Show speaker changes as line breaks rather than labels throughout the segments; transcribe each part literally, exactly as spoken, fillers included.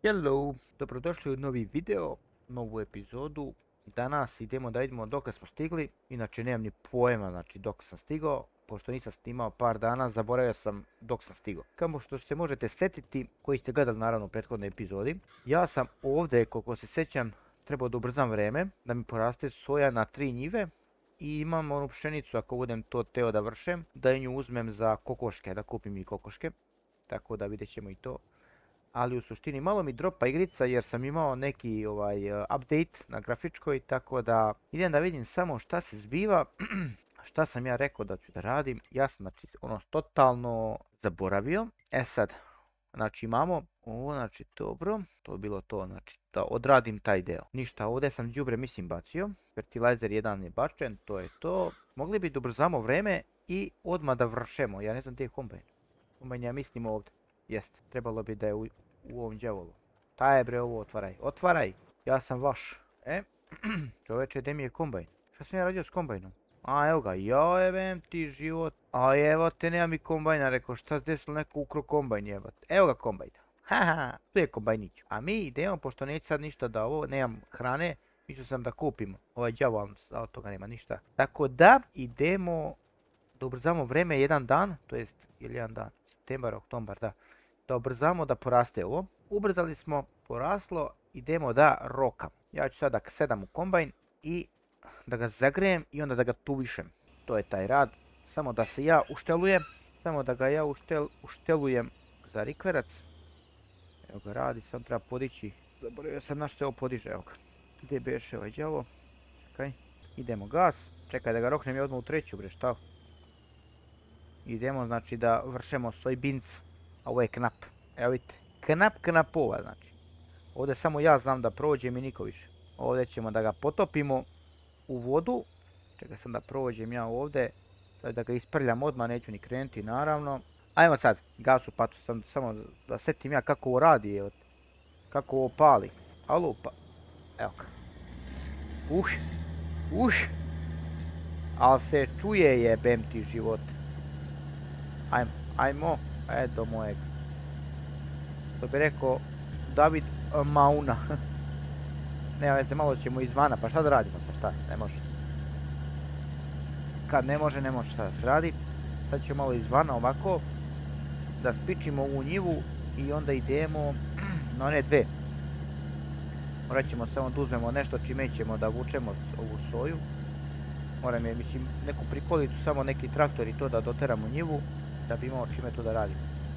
Hello, dobrodošli u novi video, novu epizodu. Danas idemo da vidimo dok smo stigli, inače nemam ni pojma znači dok sam stigao, pošto nisam snimao par dana, zaboravio sam dok sam stigao. Kao što se možete sjetiti, koji ste gledali naravno u prethodnoj epizodi, ja sam ovdje, koliko se sjećam, trebao da ubrzam vreme, da mi poraste soja na tri njive. I imam onu pšenicu, ako budem to teo da vršem, da nju uzmem za kokoške, da kupim i kokoške. Tako da vidjet ćemo i to. Ali u suštini malo mi dropa igrica jer sam imao neki ovaj update na grafičkoj, tako da idem da vidim samo šta se zbiva, šta sam ja rekao da ću da radim. Ja sam znači ono totalno zaboravio. E sad, znači imamo ovo, znači dobro, to je bilo to, znači da odradim taj deo. Ništa, ovdje sam đubre mislim bacio, fertilizer jedan je bačen, to je to. Mogli bi da ubrzamo vreme i odmah da vršemo, ja ne znam gdje je kombajn. Kombajn ja mislim ovdje. Jest, trebalo bi da je u, u ovom djavolu. Taj je bre ovo, otvaraj, otvaraj, ja sam vaš. E, čoveče, gdje mi je kombajn? Šta sam ja radio s kombajnom? A evo ga, ja jebem ti život. A evo te, nema mi kombajna, rekao šta se desilo, neko ukro kombajn jebat. Evo ga kombajn. Haha, tu je kombajnić. A mi idemo, pošto neće sad ništa da ovo, nemam hrane, mislio sam da kupimo. Ovaj djavol, a od toga nema ništa. Tako da, idemo da ubrzamo vreme jedan dan, to jest, ili jedan dan, septembar, oktobar, da. Da ubrzamo da poraste ovo. Ubrzali smo, poraslo, idemo da rokam. Ja ću sada sedam u kombajn i da ga zagrejem i onda da ga tuvišem. To je taj rad. Samo da se ja uštelujem. Samo da ga ja uštel, uštelujem za rikverac. Evo ga radi, sam treba podići. Zaboravio sam na što se ovo podiže, evo ga. Gdje beše ovaj đavo? Čekaj. Idemo gas. Čekaj da ga roknem i odmah u treću, bre, šta? Idemo znači da vršemo soybeans. A ovo je knap. Evo vidite. Knap knapova znači. Ovdje samo ja znam da prođem i niko više. Ovdje ćemo da ga potopimo u vodu. Čekaj sam da prođem ja ovdje. Sad da ga isprljam odmah, neću ni krenuti naravno. Ajmo sad, gasu patu sam samo da setim ja kako ovo radi. Evo. Kako ovo pali. Alo pa. Evo ga. Uh. Uh. Al se čuje jebem ti život. Ajmo, ajmo. Edo mojeg. To bi rekao David Mauna. Nema veze, malo ćemo izvana, pa šta da radimo sad, šta? Ne može. Kad ne može, ne može šta da se radi. Sad ćemo malo izvana ovako. Da spičimo ovu njivu i onda idemo na one dve. Morat ćemo samo da uzmemo nešto čime ćemo da vučemo ovu soju. Moram je, mislim, neku prikolicu, samo neki traktor i to da doteramo njivu. Da bi imao čime to da radimo.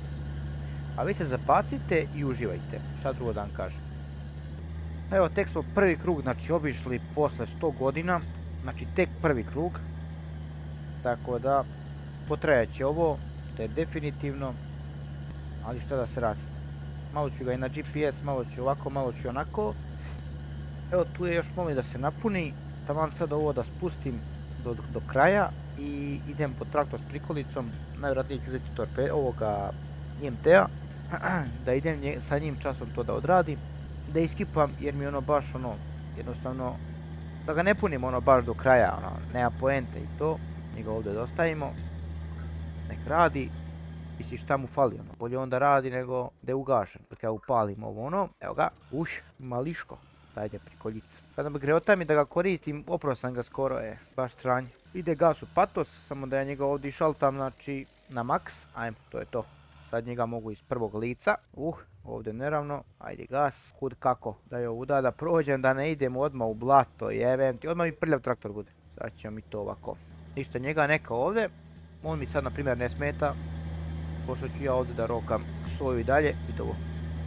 A vi se zapacite i uživajte. Šta drugo da vam kažem. Evo, tek smo prvi krug, znači, obišli posle sto godina. Znači, tek prvi krug. Tako da, potrajat će ovo, to je definitivno. Ali šta da se radi. Malo ću ga i na G P S, malo ću ovako, malo ću onako. Evo, tu je još malo da se napuni. Taman sad ovo da spustim do, do kraja. I idem po traktor s prikolicom. Najvjerojatnije ću uzeti torpe ovoga I M T-a. Da idem nje, sa njim časom to da odradim. Da iskipam jer mi ono baš ono, jednostavno, da ga ne punim ono baš do kraja, ono, nema poente i to. Mi ga ovdje dostavimo. Nek radi. Misli šta mu fali, ono, bolje onda radi nego da je ugašen. Dok ja upalim ovo ono, evo ga, uš, mališko. Dajde prikoljica. Sada mi greota mi da ga koristim, oprao sam ga skoro, je, baš sranje. Ide gas u patos, samo da ja njega ovdje šaltam, znači, na maks. Ajmo, to je to. Sad njega mogu iz prvog lica. Uh, ovdje neravno. Ajde gas. Kud kako. Da je ovuda da prođem, da ne idem odmah u blato. Jevem ti. Odmah mi prljav traktor bude. Sad ćemo mi to ovako. Ništa, njega neka ovdje. On mi sad na primjer ne smeta. Pošto ću ja ovdje da rokam soju i dalje. I ovo.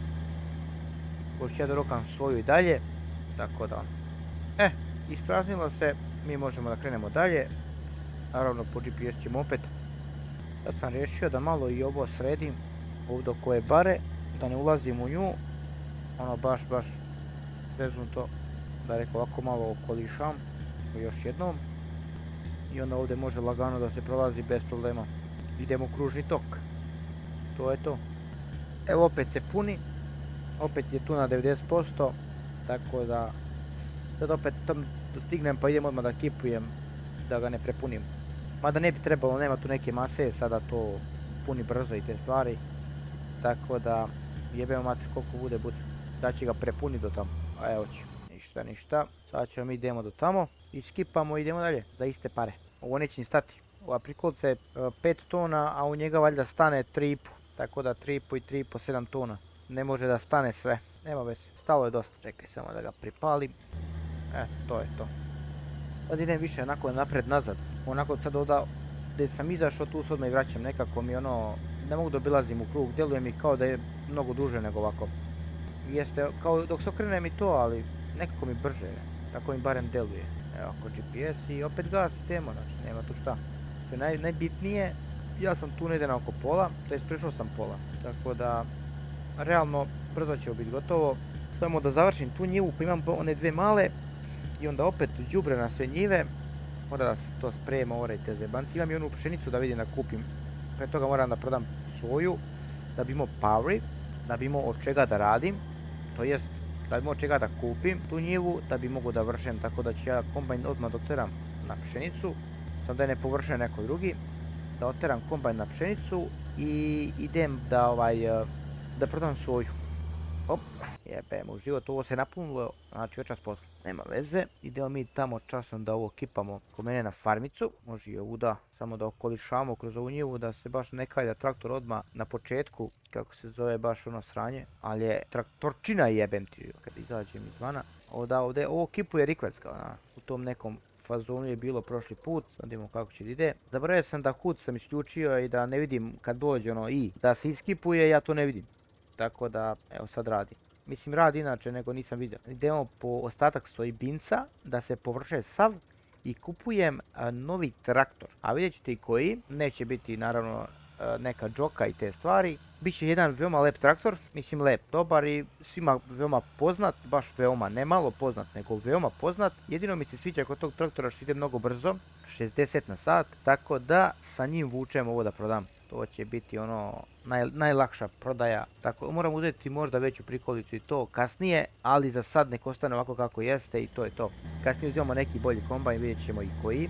Pošto ću ja da rokam soju i dalje. Tako da. E, ispraznilo se. Mi možemo da krenemo dalje. Naravno po G P S ćemo opet. Sad sam riješio da malo i ovo sredim. Ovdje oko je bare. Da ne ulazim u nju. Ono baš, baš zeznuto. Da rekao ovako malo okolišam. Još jednom. I onda ovdje može lagano da se prolazi bez problema. Idemo u kružni tok. To je to. Evo opet se puni. Opet je tu na devedeset posto. Tako da. Sad opet tam stignem pa idem odmah da kipujem. Da ga ne prepunim. Mada ne bi trebalo, nema tu neke mase, sada to puni brzo i te stvari. Tako da, jebemo mater koliko bude bude. da će ga prepuniti do tamo. A evo će, ništa, ništa. Sad ćemo mi idemo do tamo i skipamo i idemo dalje, za iste pare. Ovo neće ni stati. Ova prikolica je pet tona, a u njega valjda stane tri i po. Tako da tri i po i tri i po, sedam tona. Ne može da stane sve. Nema veze, stalo je dosta. Čekaj samo da ga pripalim. Eto, to je to. Sad idem više onako napred nazad. Onako sad ovdje gdje sam izašao, tu se odmah i vraćam. Nekako mi ono, ne mogu da obilazim u krug. Djeluje mi kao da je mnogo duže nego ovako. Jeste, kao dok se okrenem i to, ali nekako mi brže je. Tako mi barem djeluje. Evo, ako G P S i opet gas idemo, znači nema tu šta. Što je naj, najbitnije, ja sam tu negdje na oko pola, to jest prešao sam pola. Tako da, realno, brzo će biti gotovo. Samo da završim tu njivu pa imam one dve male. I onda opet đubre na sve njive. Mora da se to sprema, ore i te zebanci. Imam i onu pšenicu da vidim da kupim. Pre toga moram da prodam soju. Da bi imao power, da bi imao od čega da radim. To jest, da bi imao od čega da kupim tu njivu. Da bi mogu da vršem, tako da ću ja kombajn odmah doteram na pšenicu. Sam da je ne površen neko drugi. Da oteram kombajn na pšenicu. I idem da ovaj, da prodam soju. Op, jebem u život, ovo se napunilo, znači večas posla. Nema veze, idemo mi tamo časom da ovo kipamo kod mene na farmicu. Može i ovu da, samo da okolišamo kroz ovu njivu, da se baš ne kalja traktor odmah na početku, kako se zove baš ono sranje. Ali je traktorčina jebem ti, kad izađem izvana. Ovdje, ovdje, ovo kipuje rikvec kao na, u tom nekom fazonu je bilo prošli put, sad vidimo kako će ide. Zaboravio sam da hud sam isključio i da ne vidim kad dođe ono i da se iskipuje, ja to ne vidim. Tako da, evo sad radi. Mislim radi inače nego nisam vidio. Idemo po ostatak sojbinca da se površe sav i kupujem a, novi traktor. A vidjet ćete i koji. Neće biti naravno a, neka džoka i te stvari. Biće jedan veoma lep traktor. Mislim lep, dobar i svima veoma poznat. Baš veoma, ne malo poznat nego veoma poznat. Jedino mi se sviđa kod tog traktora što ide mnogo brzo. šezdeset na sat. Tako da sa njim vučem ovo da prodam. To će biti ono naj, najlakša prodaja. Tako moram uzeti možda veću prikolicu i to kasnije, ali za sad nek ostane ovako kako jeste i to je to. Kasnije uzimamo neki bolji kombajn, vidjet ćemo i koji.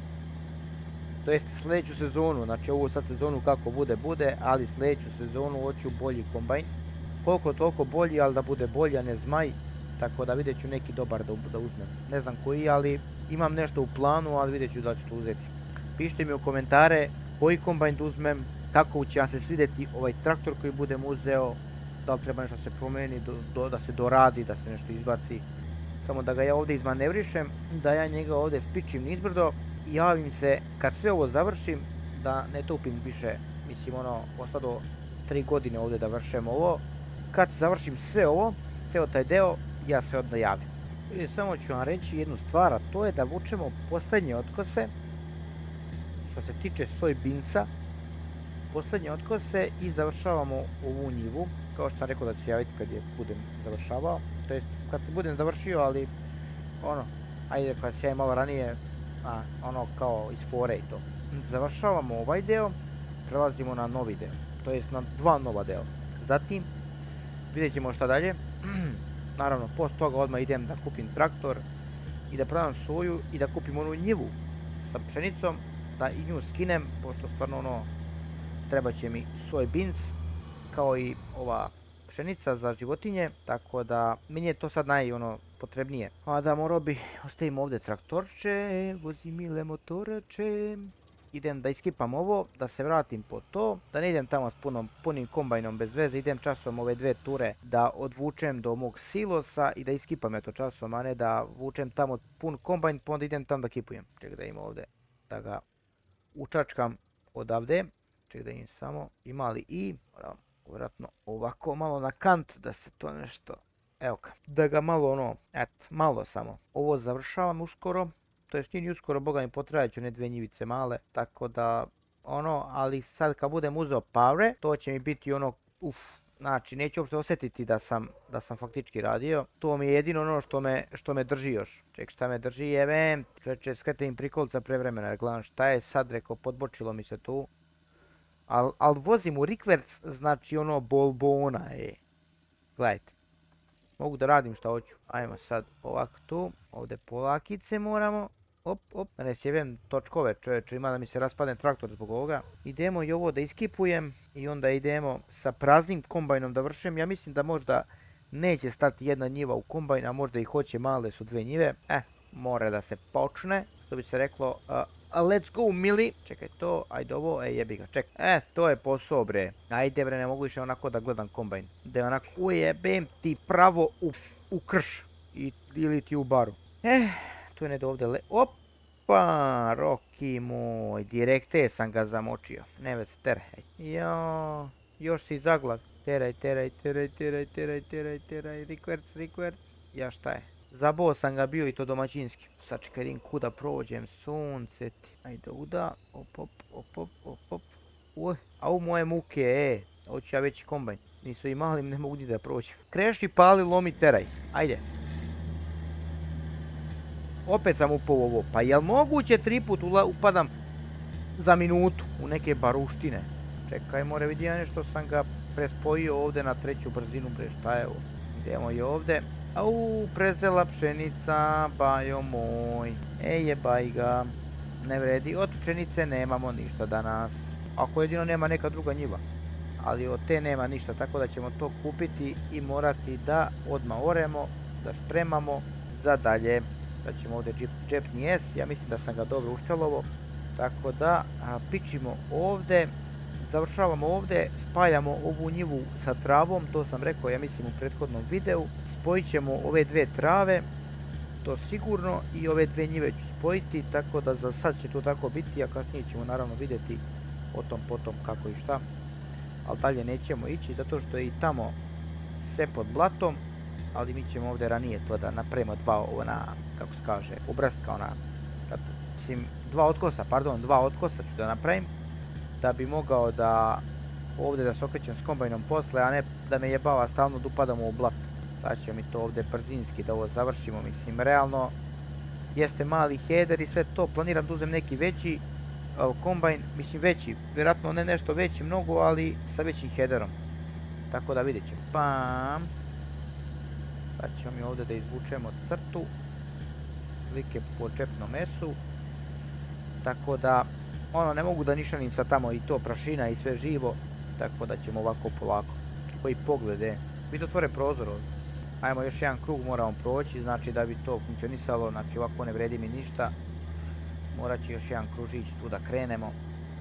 To jest sljedeću sezonu, znači ovu sad sezonu kako bude bude, ali sljedeću sezonu hoću bolji kombajn. Koliko toliko bolji, ali da bude bolji, a ne zmaj. Tako da vidjet ću neki dobar da, da uzmem. Ne znam koji, ali imam nešto u planu, ali vidjet ću da ću to uzeti. Pišite mi u komentare koji kombajn da uzmem. Kako će vam se svidjeti ovaj traktor koji budem uzeo, da li treba nešto se promijeni, do, do, da se doradi, da se nešto izbaci. Samo da ga ja ovdje izmanevrišem, da ja njega ovdje spičim nizbrdo i javim se kad sve ovo završim, da ne tupim više, mislim ono, ostado tri godine ovdje da vršem ovo. Kad završim sve ovo, ceo taj deo, ja se odmah javim. I samo ću vam reći jednu stvar, a to je da vučemo posljednje otkose, što se tiče sojbinca. Posljednje otkose i završavamo ovu njivu, kao što sam rekao da ću javiti kad je budem završavao, to jest kad budem završio, ali ono, ajde kad se javim malo ranije, a, ono kao iz fore i to. Završavamo ovaj deo, prelazimo na novi deo, to jest na dva nova dela. Zatim, vidjet ćemo šta dalje, naravno post toga odmah idem da kupim traktor i da prodam soju i da kupim onu njivu sa pšenicom, da i nju skinem, pošto stvarno ono, treba će mi sojbins kao i ova pšenica za životinje, tako da meni je to sad naj ono potrebnije. A da morao bi ostavim ovdje traktorče, vozi mile motorče. Idem da iskipam ovo, da se vratim po to, da ne idem tamo s punom, punim kombajnom bez veze, idem časom ove dve ture da odvučem do mog silosa i da iskipam eto časom, a ne da vučem tamo pun kombajn pa onda idem tamo da kipujem. Ček da ima ovdje, da ga učačkam odavde. Ček da im samo ima li i, moram vjerojatno ovako malo na kant da se to nešto, evo ga, da ga malo ono, et, malo samo. Ovo završavam uskoro, to jest nije uskoro, boga mi potrajat ću one dve njivice male, tako da ono, ali sad kad budem uzeo power, to će mi biti ono, uf, znači neću uopšte osjetiti da sam, da sam faktički radio. To mi je jedino ono što me, što me drži još. Ček, šta me drži, jebem, čovječe, skretem im prikolica pre vremena, jer gledam šta je sad, rekao, podbočilo mi se tu. Al, al vozim u rikverc, znači ono bolbona je. Gledajte. Mogu da radim šta hoću. Ajmo sad ovako tu. Ovdje polakice moramo. Op, op. Da ne sjebem točkove čovječe, ima da mi se raspadne traktor zbog ovoga. Idemo i ovo da iskipujem. I onda idemo sa praznim kombajnom da vršem. Ja mislim da možda Neće stati jedna njiva u kombajn, a možda i hoće, male su dve njive. Eh, mora da se počne, što bi se reklo. Uh, let's go, mili. Čekaj to, ajde ovo, ej jebi ga, čekaj. E, to je posao, bre. Ajde, bre, ne mogu više onako da gledam kombajn. Da je onako, ujebem ti pravo u, u krš. I, ili ti u baru. Eh, tu je ne do ovdje le... Opa, Roki moj, direkte sam ga zamočio. Ne veze, teraj. Jo, još si zaglav. Teraj, teraj, teraj, teraj, teraj, teraj, teraj, rikverc, rikverc. Ja šta je? Zabao sam ga bio i to domaćinski. Sad čekaj idem kuda prođem, sunce ti. Ajde uda, op, op, op, op, op, op. Uj, a u moje muke, e. Hoću ja veći kombajn. Nisu i mali, ne mogu ni da prođem. Kreši, pali, lomi, teraj. Ajde. Opet sam upao u ovo. Pa jel moguće tri put upadam za minutu u neke baruštine? Čekaj, more vidi ja nešto sam ga prespojio ovdje na treću brzinu, bre, šta je ovo? Idemo i ovdje. Au, prezela pšenica, bajo moj. Ej, jebaj ga. Ne vredi, od pšenice nemamo ništa danas. Ako jedino nema neka druga njiva. Ali od te nema ništa, tako da ćemo to kupiti i morati da odmah oremo, da spremamo za dalje. Da ćemo ovdje džepni S, ja mislim da sam ga dobro uštelovo. Tako da a, pičimo ovdje, završavamo ovdje, spajamo ovu njivu sa travom, to sam rekao ja mislim u prethodnom videu. Spojit ćemo ove dve trave, to sigurno, i ove dve njive ću spojiti, tako da za sad će to tako biti, a kasnije ćemo naravno vidjeti o tom potom kako i šta. Ali dalje nećemo ići zato što je i tamo sve pod blatom. Ali mi ćemo ovdje ranije to da napravimo dva, ona, kako se kaže, obrastka, ona, kad, mislim, dva otkosa, pardon, dva otkosa ću da napravim, da bi mogao da ovdje da se okrećem s kombajnom posle, a ne da me jebava stalno da upadamo u blato. Sad ćemo mi to ovdje brzinski da ovo završimo, mislim, realno, jeste mali header i sve to, planiram da uzem neki veći uh, kombajn, mislim veći, vjerojatno ne nešto veći mnogo, ali sa većim headerom. Tako da vidjet ćemo. Pam. Sad ćemo mi ovdje da izvučemo crtu, slike po džepnom mesu, tako da, ono, ne mogu da nišanim sad tamo i to prašina i sve živo, tako da ćemo ovako polako. Koji poglede, biti otvore prozor ovdje. Ajmo još jedan krug moramo proći, znači da bi to funkcionisalo, znači ovako ne vredi mi ništa. Morat će još jedan kružić tu da krenemo.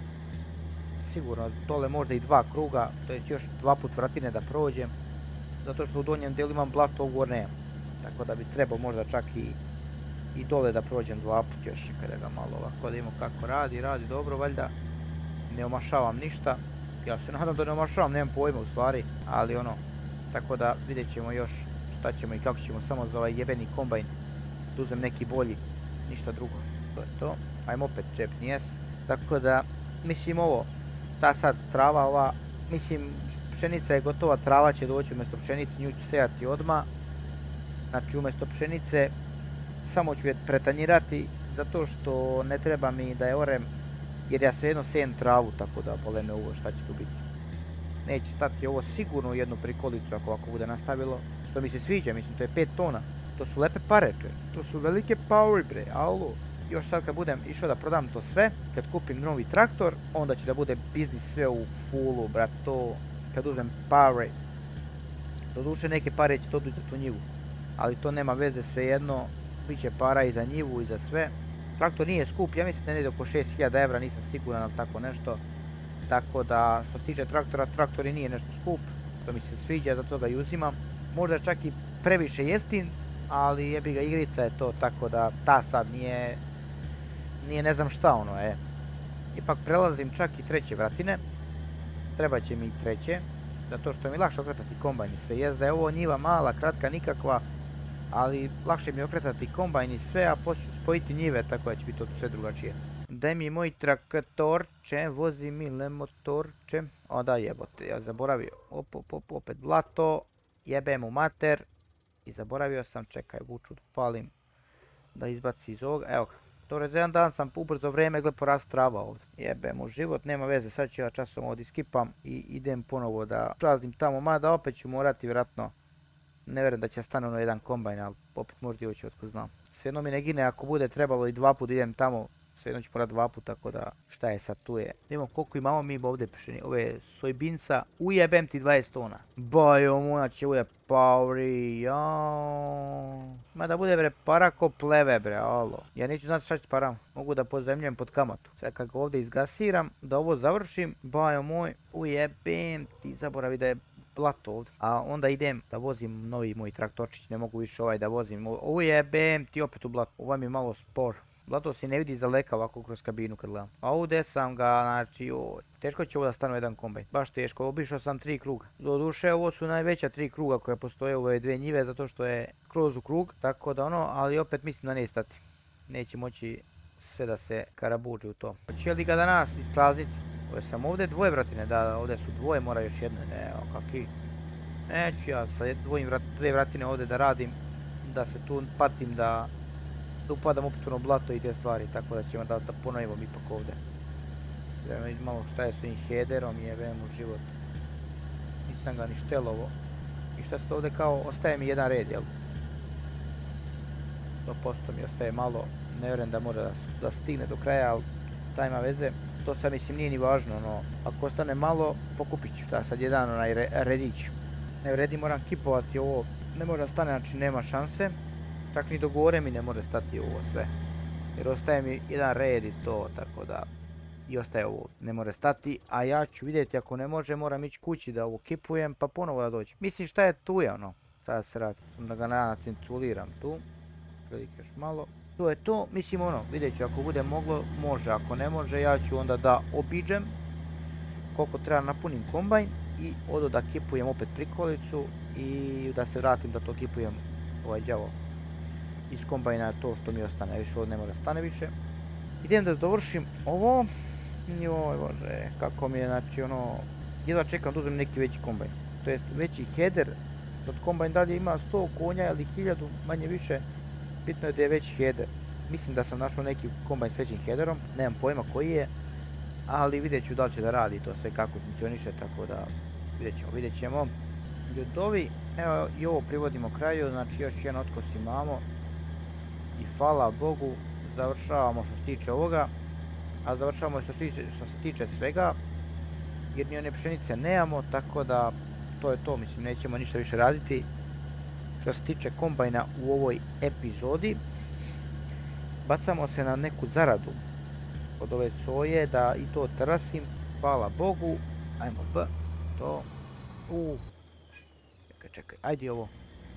Sigurno dole možda i dva kruga, to je još dva put vratine da prođem. Zato što u donjem dijelu imam blato, ugor nemam. Tako da bi trebao možda čak i, i dole da prođem dva put još, kada ga malo ovako da vidimo kako radi, radi dobro valjda. Ne omašavam ništa. Ja se nadam da ne omašavam, nemam pojma u stvari, ali ono, tako da vidjet ćemo još šta ćemo i kako ćemo samo za ovaj jebeni kombajn da uzem neki bolji, ništa drugo. To je to. Ajmo opet džepni S. Tako da, mislim ovo, ta sad trava ova, mislim, pšenica je gotova, trava će doći umjesto pšenice, nju ću sejati odmah. Znači umjesto pšenice samo ću je pretanjirati zato što ne treba mi da je orem, jer ja svejedno sejem travu, tako da bole me uvo šta će tu biti. Neće stati ovo sigurno u jednu prikolicu ako ovako bude nastavilo, što mi se sviđa, mislim to je pet tona. To su lepe pare, če. To su velike power, bre, alo. Još sad kad budem išao da prodam to sve, kad kupim novi traktor, onda će da bude biznis sve u fullu, brat, to kad uzmem pare. Doduše neke pare će to odući za tu njivu, ali to nema veze, svejedno, bit će para i za njivu i za sve. Traktor nije skup, ja mislim da ne ide oko šest hiljada evra, nisam siguran ali tako nešto. Tako da, što se tiče traktora, traktor i nije nešto skup, to mi se sviđa, zato ga i uzimam. Možda čak i previše jeftin, ali jebi ga, igrica je to, tako da ta sad nije, nije ne znam šta ono je. Ipak prelazim čak i treće vratine, treba će mi i treće, zato što mi je lakše okretati kombajn i sve. Jest da je ovo njiva mala, kratka, nikakva, ali lakše mi je okretati kombajn i sve, a poslije ću spojiti njive, tako da će biti to sve drugačije. Daj mi moj traktorče, vozi mi le motorče. O da jebote, ja zaboravio, op, op, op, opet blato, jebem u mater. I zaboravio sam, čekaj, vuču da palim, da izbaci iz ovoga, evo ga. To za jedan dan sam ubrzo vreme, gled porast trava ovdje. Jebem u život, nema veze, sad ću ja časom ovdje skipam i idem ponovo da praznim tamo, mada opet ću morati vjerojatno, ne vjerujem da će stane ono jedan kombajn, ali opet možda i hoće otko znam. Svejedno mi ne gine, ako bude trebalo i dva put idem tamo, svejedno ću morati dva put, tako da šta je sad tu je. Vidimo koliko imamo mi ovdje pšeni, ove sojbinca, ujebem ti dvadeset tona. Bajo moja će uje pauri, jao. Ma da bude bre para ko pleve bre, alo. Ja neću znati šta ću param. Mogu da pozemljujem pod kamatu. Sad kad ga ovdje izgasiram, da ovo završim, bajo moj, ujebem ti, zaboravi da je blato ovdje. A onda idem da vozim novi moj traktorčić, ne mogu više ovaj da vozim. Ujebem ti opet u blato, ovaj mi je malo spor. Blato se ne vidi za leka ovako kroz kabinu kad gledam. A ovdje sam ga, znači, joj. Teško će ovo da stane u jedan kombajn. Baš teško, obišao sam tri kruga. Doduše, ovo su najveća tri kruga koje postoje u ove dvije njive, zato što je kroz u krug. Tako da ono, ali opet mislim da neće stati. Neće moći sve da se karabuđe u to. Hoće li ga danas isprazniti? Ovo sam ovdje dvoje vratine, da, ovdje su dvoje, mora još jedno, ne, o kakvi. Neću ja sa vrat, dvije vratine ovdje da radim, da se tu patim, da... da upadam opet u ono blato i te stvari, tako da ćemo da, da ponovimo ipak ovdje. Da vidim malo šta je s ovim headerom, jebem u život. Nisam ga ni štelovo. I šta se ovdje kao, ostaje mi jedan red, jel? sto posto mi ostaje malo, ne vjerujem da mora da, da stigne do kraja, ali taj ima veze. To sad mislim nije ni važno, no, ako ostane malo, pokupit ću, šta sad jedan onaj re, redić. Ne vredi, moram kipovati ovo, ne mora da stane, znači nema šanse. Čak ni do gore mi ne može stati ovo sve. Jer ostaje mi jedan red i to, tako da... I ostaje ovo, ne može stati, a ja ću vidjeti ako ne može, moram ići kući da ovo kipujem, pa ponovo da dođem. Mislim šta je tu je ono, sada se radi, sam da ga nacinculiram tu. Prilike još malo. To je to, mislim ono, vidjet ću ako bude moglo, može, ako ne može, ja ću onda da obiđem koliko treba napunim kombajn i odo da kipujem opet prikolicu i da se vratim da to kipujem ovaj đavo iz kombajna, to što mi ostane, više ovdje ne mora stane više. Idem da dovršim ovo, joj bože, kako mi je, znači ono, jedva čekam da uzmem neki veći kombajn, to jest veći header, od kombajn dalje ima sto konja ili hiljadu, manje više, bitno je da je veći header. Mislim da sam našao neki kombajn s većim headerom, nemam pojma koji je, ali vidjet ću da li će da radi to sve kako funkcioniše, tako da vidjet ćemo, vidjet ćemo. Ljudovi, evo i ovo privodimo kraju, znači još jedan otkos imamo i hvala Bogu završavamo što se tiče ovoga, a završavamo što se tiče, što se tiče svega, jer ni one pšenice nemamo, tako da to je to, mislim nećemo ništa više raditi. Što se tiče kombajna u ovoj epizodi, bacamo se na neku zaradu od ove soje, da i to trasim, hvala Bogu, ajmo b, to, u, čekaj, čekaj, ajde ovo,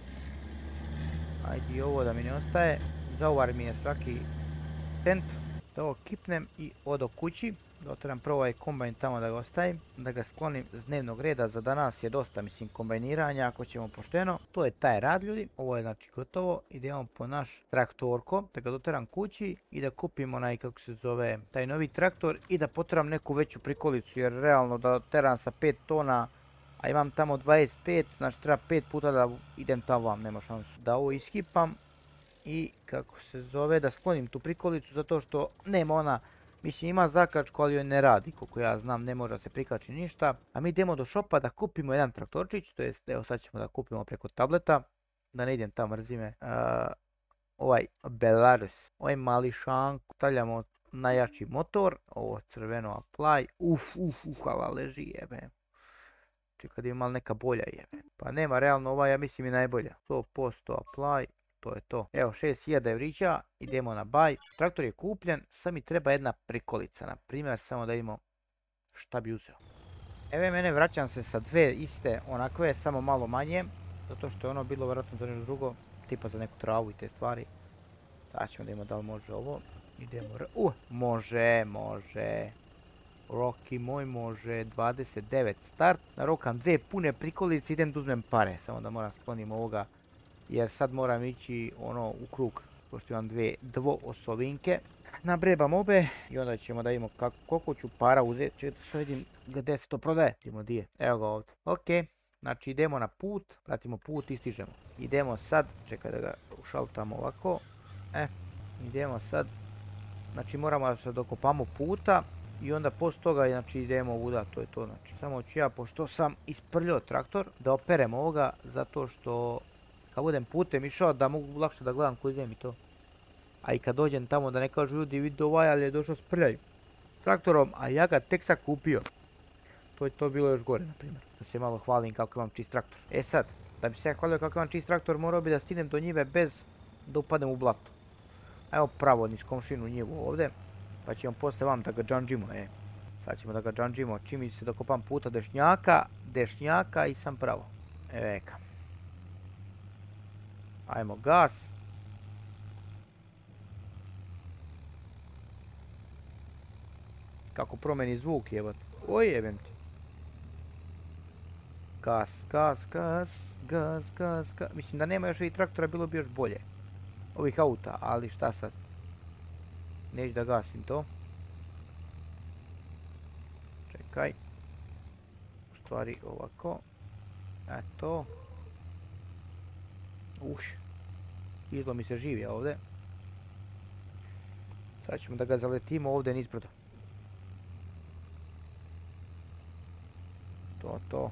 ajde ovo da mi ne ostaje, zauvar mi je svaki cent, da ovo kipnem i odo kući, da otvoram prvo ovaj kombajn tamo da ga ostavim, da ga sklonim s dnevnog reda, za danas je dosta mislim kombajniranja ako ćemo pošteno, to je taj rad ljudi, ovo je znači gotovo, idemo po naš traktorko, da ga doteram kući i da kupim onaj kako se zove taj novi traktor i da potrebam neku veću prikolicu jer realno da teram sa pet tona, a imam tamo dvadeset pet, znači treba pet puta da idem tamo vam, nema šansu, da ovo iskipam i kako se zove da sklonim tu prikolicu zato što nema ona. Mislim ima zakačku ali joj ne radi, koliko ja znam ne može se prikači ništa. A mi idemo do šopa da kupimo jedan traktorčić, to jest evo sad ćemo da kupimo preko tableta. Da ne idem tamo mrzi me. Uh, ovaj Belarus, ovaj mali šank, stavljamo najjači motor, ovo crveno apply, uf uf uf, hvala leži jebe. Čekaj da ima malo neka bolja jebe. Pa nema realno ova ja mislim je najbolja, sto posto apply. To je to. Evo šest hiljada evrića, idemo na buy. Traktor je kupljen, sad mi treba jedna prikolica. Na primjer, samo da imamo šta bi uzeo. Evo mene vraćam se sa dve iste onakve, samo malo manje. Zato što je ono bilo vjerojatno za nešto drugo. Tipa za neku travu i te stvari. Sad ćemo da imamo da li može ovo. Idemo, uh, može, može. Rocky moj može, dvadeset devet start. Narokam dve pune prikolice, idem da uzmem pare. Samo da moram sklonim ovoga. Jer sad moram ići ono u krug, pošto imam dve dvoosovinke. Nabrebam obe i onda ćemo da vidimo kako, koliko ću para uzeti. Čekaj da se vidim gdje se to prodaje. Idemo di je. Evo ga ovdje. Ok, znači idemo na put, pratimo put i stižemo. Idemo sad, čekaj da ga ušaltamo ovako. E, idemo sad. Znači moramo da se dokopamo puta i onda poslije toga znači, idemo ovuda, to je to. Znači samo ću ja, pošto sam isprljao traktor, da operem ovoga zato što kad budem putem išao da mogu lakše da gledam koji idem i to. A i kad dođem tamo da ne kažu ljudi vidi ovaj ali je došao s prljavim traktorom, a ja ga tek sad kupio. To je to bilo još gore na primjer. Da se malo hvalim kako imam čist traktor. E sad, Da bi se ja hvalio kako imam čist traktor, morao bi da stignem do njive bez da upadnem u blato. Evo pravo niz komšinu njivu ovdje. Pa ćemo poslije vam da ga džanđimo, e. Sad ćemo da ga džanđimo čim se dokopam puta dešnjaka, dešnjaka i sam pravo. Evo ga. Ajmo gas. Kako promeni zvuk jebot. Oj jebem ti. Gas, gas, gas, gas, gas, gas. Mislim da nema još ovih traktora, bilo bi još bolje. Ovih auta, ali šta sad. Neću da gasim to. Čekaj. U stvari ovako. Eto. Uš. Izlo mi se živje ovdje. Sad ćemo da ga zaletimo ovdje nizbrdo. To, to.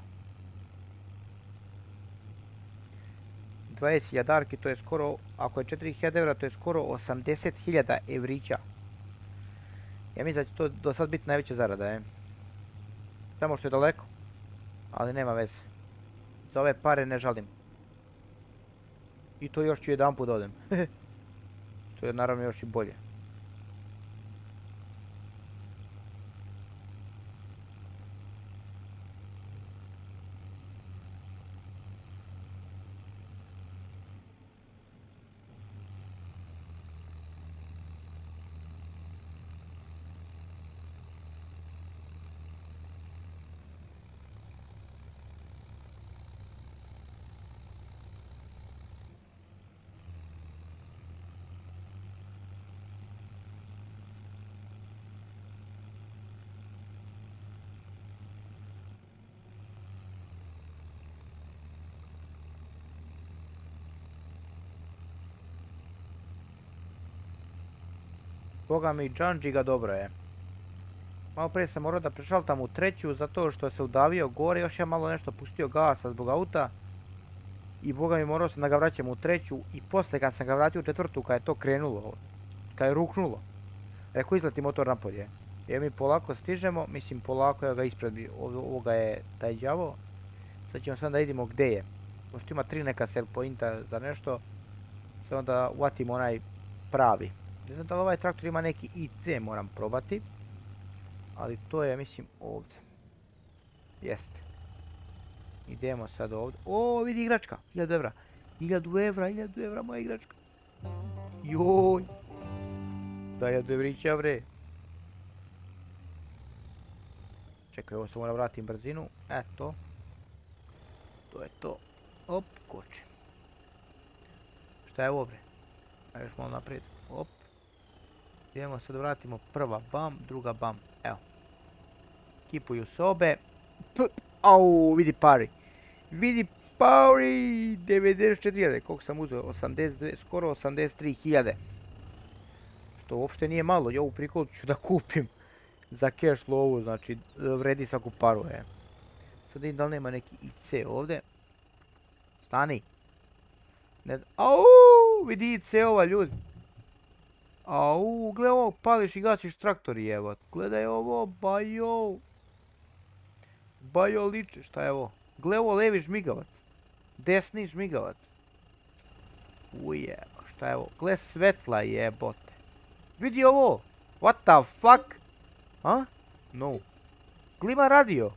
dvadeset hiljada darki, to je skoro, ako je četiri hiljade evra, to je skoro osamdeset hiljada evrića. Ja mislim da će to do sad biti najveća zarada, je. Samo što je daleko. Ali nema veze. Za ove pare ne žalim. I to još ću jedan put da odem. Što je naravno još i bolje. Boga mi, džanđi ga dobro je. Malo prije sam morao da prešaltam u treću zato što se udavio gore, još je malo nešto pustio gasa zbog auta. I boga mi, morao sam da ga vraćam u treću i poslije kad sam ga vratio u četvrtu kad je to krenulo, kad je ruknulo. Rekao izleti motor napolje. Jer mi polako stižemo, mislim polako je ga ispred ovoga je taj đavo. Sad ćemo sad da vidimo gdje je. Pošto ima tri neka sell pointa za nešto, sad onda uvatimo onaj pravi. Ne znam da li ovaj traktor ima neki I C, moram probati. Ali to je, mislim, ovdje. Jeste. Idemo sad ovdje. O, vidi igračka. hiljadu evra. hiljadu evra, hiljadu evra moja igračka. Joj. Da hiljadu evrića, bre. Čekaj, ovo se mora vratim brzinu. Eto. To je to. Op, koči. Šta je ovo, bre? Ajde još malo naprijed. Op. Idemo sad vratimo prva bam, druga bam. Evo. Kipuju sobe. Au, vidi pari. Vidi pari. devedeset četiri hiljade. Koliko sam uzeo? osamdeset dvije, skoro osamdeset tri hiljade. Što uopšte nije malo. I ovu prikolu ću da kupim. Za cash lovu, znači vredi svaku paru. Je. Sad vidim da li nema neki I C ovdje. Stani. Ne... Au, vidi I C ova ljudi. Au, gledaj ovo, pališ i gasiš traktori, evo. Gledaj ovo, bajo. Bajo liče, šta je ovo? Gledaj ovo, levi žmigavac. Desni žmigavac. Uje, šta je ovo? Gledaj svetla, jebote. Vidi ovo. What the fuck? A? No. Glima radio.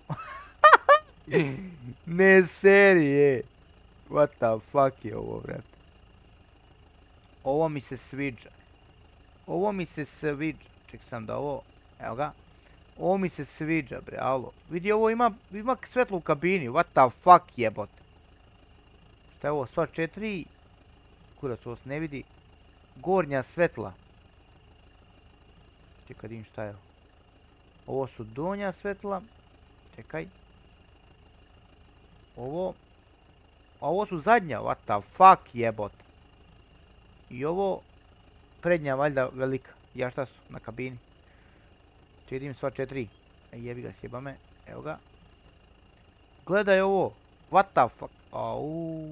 Ne serije. What the fuck je ovo, vrat? Ovo mi se sviđa. Ovo mi se sviđa. Ček sam da ovo... Evo ga. Ovo mi se sviđa, bre, alo. Vidi, ovo ima, ima svetlo u kabini. What the fuck, jebote. Šta je ovo? Sva četiri. Kurac, ovo se ne vidi. Gornja svetla. Čekaj, vidim šta je ovo. Ovo su donja svetla. Čekaj. Ovo. A ovo su zadnja. What the fuck, jebote. I ovo... Prednja, valjda, velika. Ja šta su na kabini. Čedim sva četiri. E, jebi ga, sjeba me. Evo ga. Gledaj ovo. What the fuck. Au.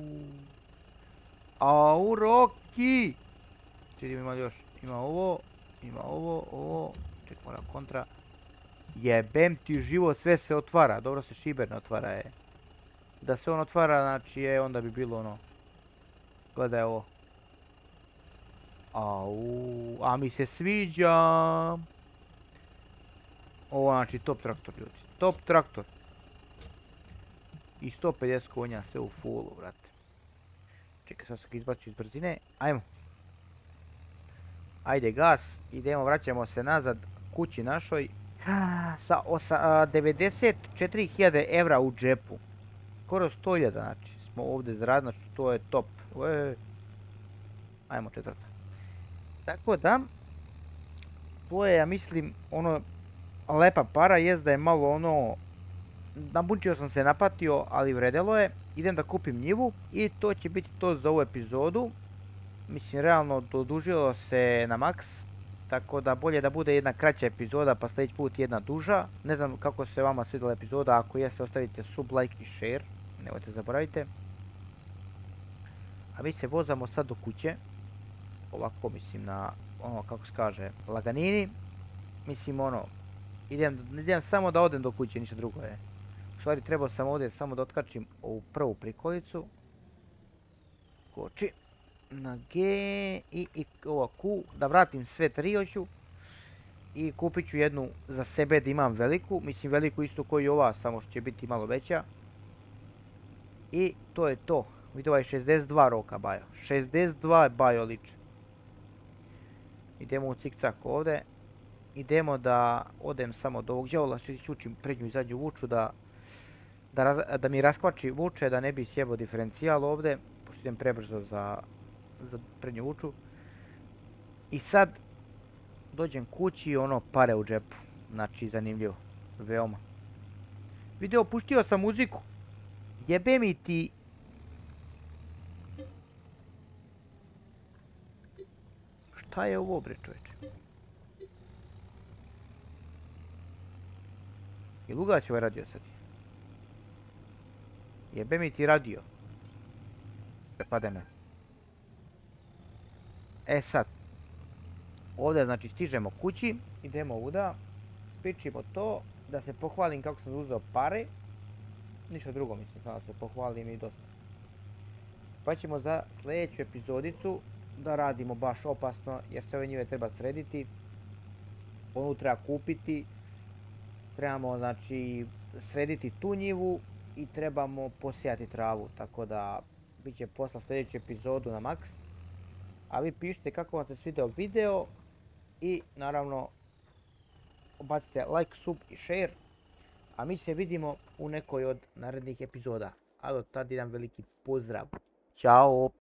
Au, Rocky. Čedim ima još. Ima ovo. Ima ovo, ovo. Ček, moram kontra. Jebem ti život, sve se otvara. Dobro se šiber ne otvara, je. Da se on otvara, znači je, onda bi bilo ono. Gledaj ovo. Au, a mi se sviđa. Ovo znači top traktor, ljudi. Top traktor. I sto pedeset konja, sve u fullu, brate. Čekaj, sad sam ga izbacio iz brzine. Ajmo. Ajde, gas. Idemo, vraćamo se nazad kući našoj. Sa devedeset četiri hiljade evra u džepu. Skoro sto hiljada, znači, smo ovdje zaradili, znači to je top. Ue. Ajmo četvrta. Tako da, to je, ja mislim, ono, lepa para, jest da je malo ono, nabunčio sam se, napatio, ali vredelo je. Idem da kupim njivu i to će biti to za ovu epizodu. Mislim, realno, dodužilo se na maks. Tako da bolje da bude jedna kraća epizoda, pa sljedeći put jedna duža. Ne znam kako se vama svidjela epizoda, ako jeste ostavite sub, like i share. Nemojte zaboravite. A mi se vozamo sad do kuće. Ovako mislim na, ono kako se kaže, laganini. Mislim ono, idem, idem samo da odem do kuće, ništa drugo je. U stvari trebao sam ovdje samo da otkačim ovu prvu prikolicu. Koči. Na G i, i ovo Q, da vratim sve tri hoću. I kupit ću jednu za sebe da imam veliku, mislim veliku isto koji ova, samo što će biti malo veća. I to je to. Vidi ovaj šezdeset dva roka bajo, šezdeset dva bajo liče. Idemo u cikcak ovdje. Idemo da odem samo do ovog djavola, što ćučim prednju i zadnju vuču da, da, raz, da mi raskvači vuče, da ne bi sjebao diferencijal ovdje, pošto idem prebrzo za, za prednju vuču. I sad dođem kući i ono pare u džepu, znači zanimljivo, veoma. Video, puštio sam muziku, jebe mi ti. Šta je ovo bre čovječe? Jel ugaći ovaj radio sad? Jebe mi ti radio. Prepade me. E sad. Ovdje znači stižemo kući. Idemo ovuda. Spičimo to. Da se pohvalim kako sam uzeo pare. Ništa drugo mislim. Samo da se pohvalim i dosta. Pa ćemo za sljedeću epizodicu da radimo baš opasno. Jer sve ove njive treba srediti. Onu treba kupiti. Trebamo znači srediti tu njivu i trebamo posijati travu, tako da bit će posla sljedeću epizodu na maks. A vi pišite kako vam se svidio video i naravno bacite like, sub i share. A mi se vidimo u nekoj od narednih epizoda. A do tada jedan veliki pozdrav. Ćao!